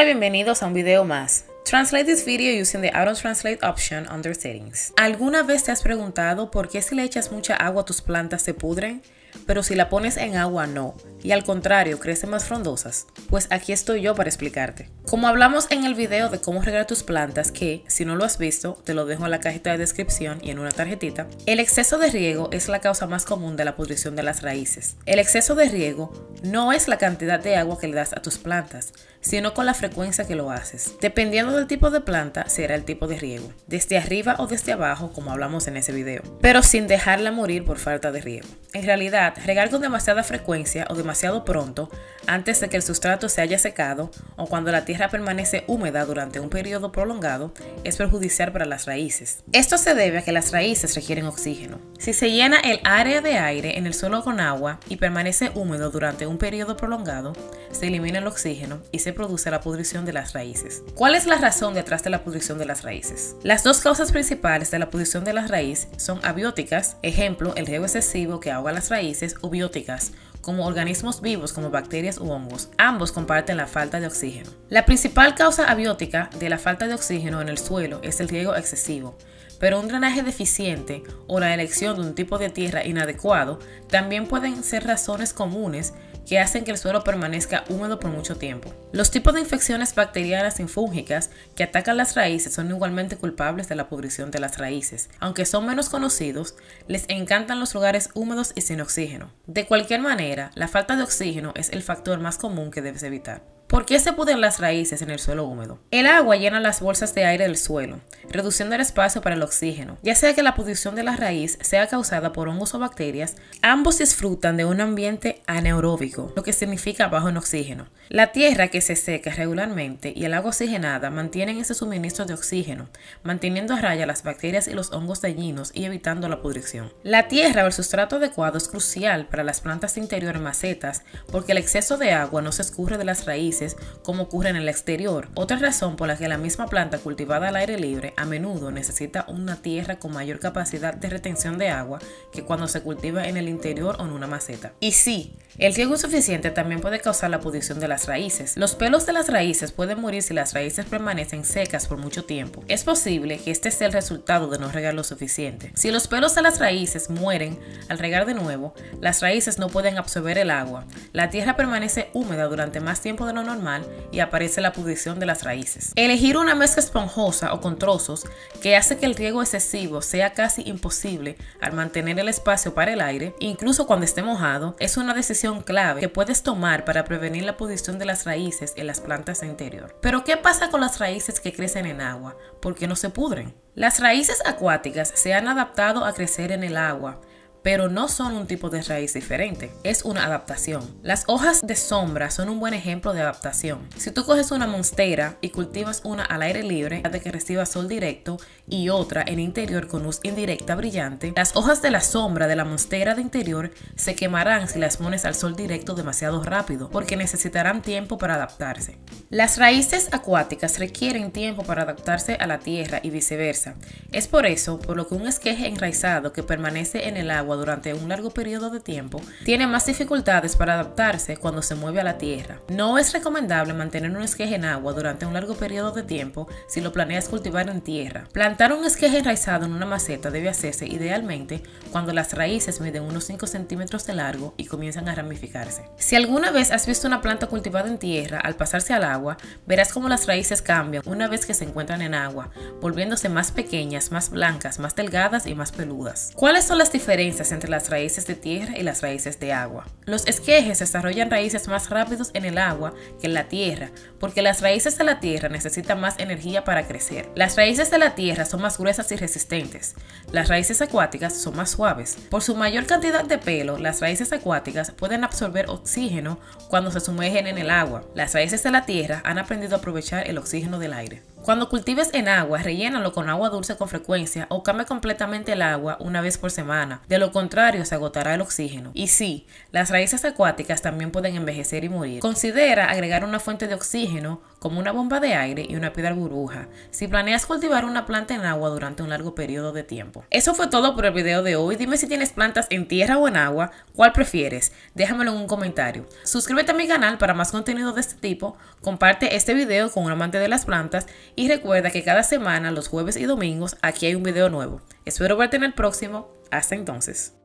Hola, bienvenidos a un video más. Translate this video using the Auto Translate option under Settings. ¿Alguna vez te has preguntado por qué si le echas mucha agua a tus plantas se pudren? Pero si la pones en agua no, y al contrario, crecen más frondosas. Pues aquí estoy yo para explicarte. Como hablamos en el video de cómo regar tus plantas, que si no lo has visto, te lo dejo en la cajita de descripción y en una tarjetita, el exceso de riego es la causa más común de la pudrición de las raíces. El exceso de riego no es la cantidad de agua que le das a tus plantas, sino con la frecuencia que lo haces. Dependiendo del tipo de planta, será el tipo de riego, desde arriba o desde abajo, como hablamos en ese video, pero sin dejarla morir por falta de riego. En realidad, regar con demasiada frecuencia o demasiado pronto, antes de que el sustrato se haya secado o cuando la tierra permanece húmeda durante un periodo prolongado, es perjudicial para las raíces. Esto se debe a que las raíces requieren oxígeno. Si se llena el área de aire en el suelo con agua y permanece húmedo durante un periodo prolongado, se elimina el oxígeno y se produce la pudrición de las raíces. ¿Cuál es la razón detrás de la pudrición de las raíces? Las dos causas principales de la pudrición de las raíces son abióticas, ejemplo, el riego excesivo que ahoga las raíces, o bióticas, como organismos vivos como bacterias u hongos. Ambos comparten la falta de oxígeno. La principal causa abiótica de la falta de oxígeno en el suelo es el riego excesivo, pero un drenaje deficiente o la elección de un tipo de tierra inadecuado también pueden ser razones comunes que hacen que el suelo permanezca húmedo por mucho tiempo. Los tipos de infecciones bacterianas y fúngicas que atacan las raíces son igualmente culpables de la pudrición de las raíces. Aunque son menos conocidos, les encantan los lugares húmedos y sin oxígeno. De cualquier manera, la falta de oxígeno es el factor más común que debes evitar. ¿Por qué se pudren las raíces en el suelo húmedo? El agua llena las bolsas de aire del suelo, reduciendo el espacio para el oxígeno. Ya sea que la pudrición de la raíz sea causada por hongos o bacterias, ambos disfrutan de un ambiente anaeróbico, lo que significa bajo en oxígeno. La tierra que se seca regularmente y el agua oxigenada mantienen ese suministro de oxígeno, manteniendo a raya las bacterias y los hongos dañinos y evitando la pudrición. La tierra o el sustrato adecuado es crucial para las plantas de interior en macetas porque el exceso de agua no se escurre de las raíces como ocurre en el exterior. Otra razón por la que la misma planta cultivada al aire libre a menudo necesita una tierra con mayor capacidad de retención de agua que cuando se cultiva en el interior o en una maceta. Y sí, el riego insuficiente también puede causar la pudrición de las raíces. Los pelos de las raíces pueden morir si las raíces permanecen secas por mucho tiempo. Es posible que este sea el resultado de no regar lo suficiente. Si los pelos de las raíces mueren al regar de nuevo, las raíces no pueden absorber el agua. La tierra permanece húmeda durante más tiempo de lo normal y aparece la pudrición de las raíces. Elegir una mezcla esponjosa o con trozos que hace que el riego excesivo sea casi imposible al mantener el espacio para el aire, incluso cuando esté mojado, es una decisión clave que puedes tomar para prevenir la pudrición de las raíces en las plantas de interior. Pero ¿qué pasa con las raíces que crecen en agua? ¿Por qué no se pudren? Las raíces acuáticas se han adaptado a crecer en el agua, pero no son un tipo de raíz diferente, es una adaptación. Las hojas de sombra son un buen ejemplo de adaptación. Si tú coges una monstera y cultivas una al aire libre, de que reciba sol directo, y otra en interior con luz indirecta brillante, las hojas de la sombra de la monstera de interior se quemarán si las pones al sol directo demasiado rápido, porque necesitarán tiempo para adaptarse. Las raíces acuáticas requieren tiempo para adaptarse a la tierra y viceversa. Es por eso por lo que un esqueje enraizado que permanece en el agua durante un largo periodo de tiempo tiene más dificultades para adaptarse cuando se mueve a la tierra. No es recomendable mantener un esqueje en agua durante un largo periodo de tiempo si lo planeas cultivar en tierra. Plantar un esqueje enraizado en una maceta debe hacerse idealmente cuando las raíces miden unos 5 centímetros de largo y comienzan a ramificarse. Si alguna vez has visto una planta cultivada en tierra, al pasarse al agua, verás cómo las raíces cambian una vez que se encuentran en agua, volviéndose más pequeñas, más blancas, más delgadas y más peludas. ¿Cuáles son las diferencias entre las raíces de tierra y las raíces de agua? Los esquejes desarrollan raíces más rápidos en el agua que en la tierra, porque las raíces de la tierra necesitan más energía para crecer. Las raíces de la tierra son más gruesas y resistentes. Las raíces acuáticas son más suaves. Por su mayor cantidad de pelo, las raíces acuáticas pueden absorber oxígeno cuando se sumergen en el agua. Las raíces de la tierra han aprendido a aprovechar el oxígeno del aire. Cuando cultives en agua, rellénalo con agua dulce con frecuencia o cambia completamente el agua una vez por semana. De lo contrario, se agotará el oxígeno. Y sí, las raíces acuáticas también pueden envejecer y morir. Considera agregar una fuente de oxígeno como una bomba de aire y una piedra burbuja si planeas cultivar una planta en agua durante un largo periodo de tiempo. Eso fue todo por el video de hoy. Dime si tienes plantas en tierra o en agua, ¿cuál prefieres? Déjamelo en un comentario. Suscríbete a mi canal para más contenido de este tipo, comparte este video con un amante de las plantas y recuerda que cada semana, los jueves y domingos, aquí hay un video nuevo. Espero verte en el próximo. Hasta entonces.